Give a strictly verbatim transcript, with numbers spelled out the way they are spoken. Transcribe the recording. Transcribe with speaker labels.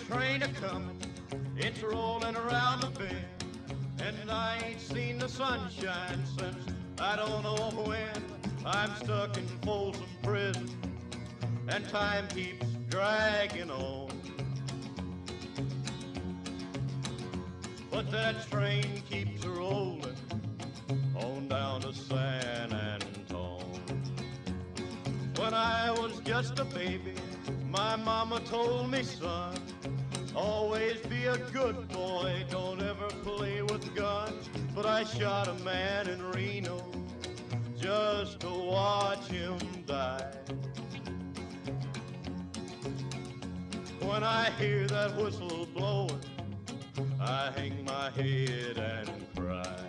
Speaker 1: train a-comin', it's rollin' around the bend, and I ain't seen the sunshine since I don't know when. I'm stuck in Folsom prison, and time keeps dragging on. But that train keeps rollin' on down to San Antone. When I was just a baby, my mama told me, son, always be a good boy, don't ever play with guns. But I shot a man in Reno just to watch him die. When I hear that whistle blowing, I hang my head and cry.